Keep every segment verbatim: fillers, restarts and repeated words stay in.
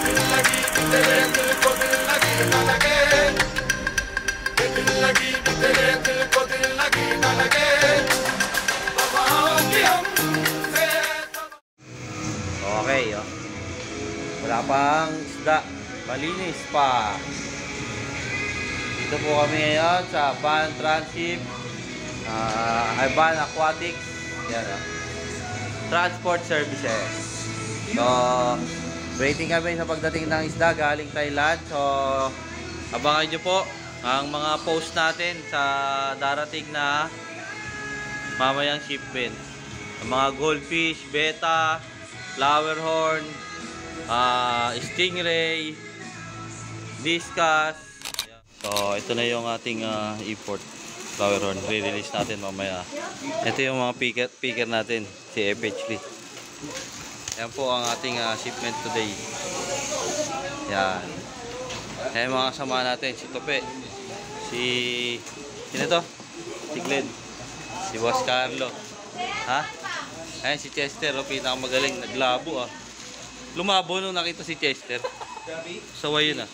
Okay, oh. Wala pang isda. Malinis pa. Dito po kami ngayon sa Van Transip, uh, Van Aquatics. Yan, oh. Transport Services. So, waiting kami sa pagdating ng isda galing Thailand. So, abangan nyo po ang mga post natin sa darating na mamayang shipment. Ang mga goldfish, beta, flowerhorn, uh, stingray, discus. So, ito na yung ating uh, import flowerhorn. Re-release natin mamaya. Ito yung mga picker, picker natin, si F H Lee. Yan po ang ating uh, shipment today. Yan. Yan mga kasama natin, si Tope, si sino to? Si Glenn, si Boss Carlo. Ha? Ayan si Chester, oh, pinakamagaling, naglabo ah. Lumabo nung nakita si Chester. Saway yun ah.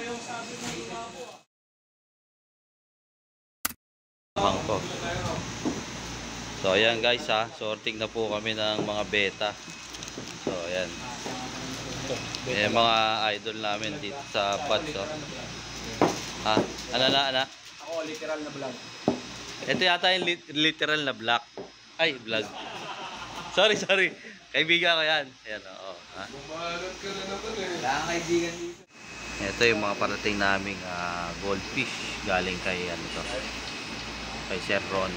Hang po. So ayan guys ha, sorting na po kami ng mga beta. So ayan. Ayan mga idol namin dito sa Pads oh. Ha? Ano na, ano? Ako, literal na vlog. Ito yata yung lit literal na vlog. Ay, vlog. Sorry, sorry. Kaibigan ko yan. Ayan, oo. Ha? Bumalat ka na naman eh. Wala kang kaibigan dito. Ito yung mga parating naming uh, goldfish. Galing kay, ano to, kay Sir Ron.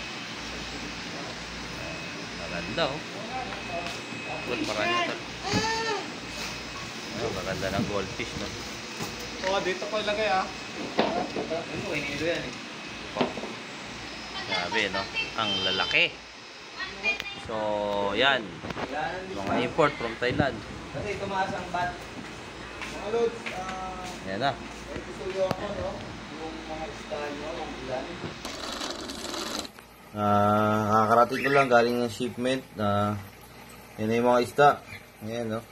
Maganda, oh. Good, marami ito. Oh, maganda ng goldfish, no? Oo, dito pa ilagay ah. Ano, inido yan eh. Sabi, no? Ang lalaki. So, yan. Mga import from Thailand. Kasi tumaas ang bat. Mga loads, ah... Yan na. itutuloy ako, no? Yung mga style, no? Ang ilan. Ah, nakakarating ko lang galing ng shipment na uh, yan na yung mga isda. Ayan, no?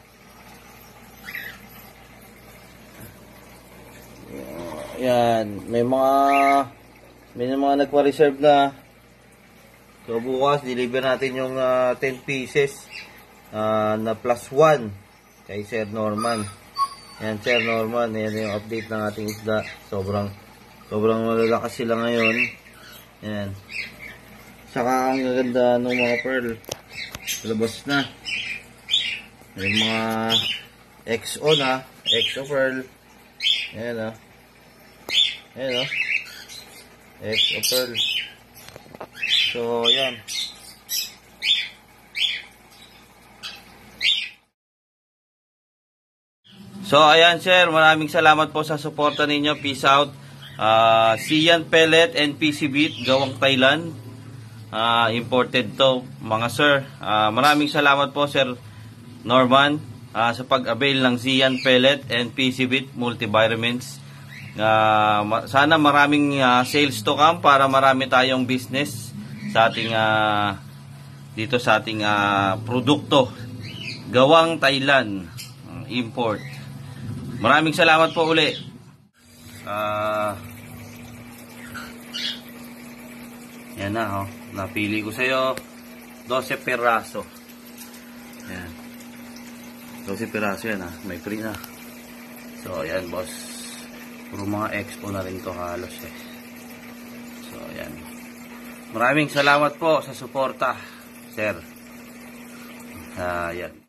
Yan. May mga may mga nagpa-reserve na. So bukas, deliver natin yung uh, ten pieces uh, na plus one kay Sir Norman. Yan, Sir Norman. Yan yung update ng ating isda. Sobrang, sobrang malalakas sila ngayon. Yan. Saka ang gaganda ng mga pearl. Labas na. Yung mga X O na. X O pearl. Yan, oh. Yan, oh. X O pearl. So, yan. So, ayan sir, maraming salamat po sa suporta ninyo. Peace out. Uh, Sian Pellet and P C Beat, gawang Thailand. Uh, imported to, mga sir. Uh, maraming salamat po, Sir Norman, uh, sa pag-avail ng Sian Pellet and P C Beat Multivitamins. Uh, sana maraming uh, sales to come para marami tayong business sa ating uh, dito sa ating uh, produkto gawang Thailand, uh, import. Maraming salamat po uli. Uh, yan na, oh. Napili ko sa'yo twelve peraso. Yan, twelve peraso yan, ah. May free na. So yan boss, puro mga expo na rin to halos eh. So yan, maraming salamat po sa suporta, sir. Uh, yan.